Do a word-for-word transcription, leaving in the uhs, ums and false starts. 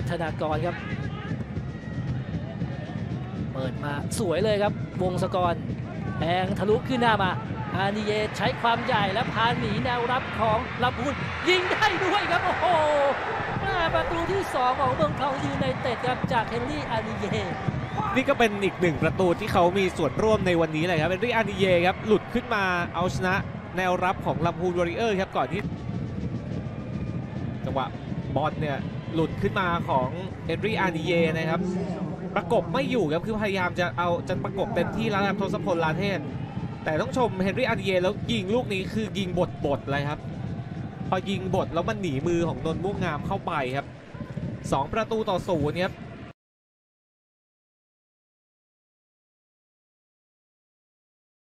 ฒนากรครับเปิดมาสวยเลยครับวงศกรแทงทะลุขึ้นหน้ามาอานิเยใช้ความใหญ่และพาหนีแนวรับของลำพูนยิงได้ด้วยครับโอ้โหประตูที่สองของเมืองทองยูไนเต็ดครับจากเฮนรี่อานิเยนี่ก็เป็นอีกหนึ่งประตูที่เขามีส่วนร่วมในวันนี้เลยครับเฮนรี่อานิเยครับหลุดขึ้นมาเอาชนะแนวรับของลำพูนวอริเออร์ครับก่อนที่จังหวะบอลเนี่ยหลุดขึ้นมาของเฮนรี่อานิเยนะครับประกบไม่อยู่ครับคือพยายามจะเอาจะประกบเต็มที่แล้วครับทศพลลาเทศแต่ต้องชมเฮนรี่อานิเยแล้วยิงลูกนี้คือยิงบดบดเลยครับพอยิงบดแล้วมันหนีมือของนนท์ม่วงงามเข้าไปครับสองประตูต่อศูนย์ครับ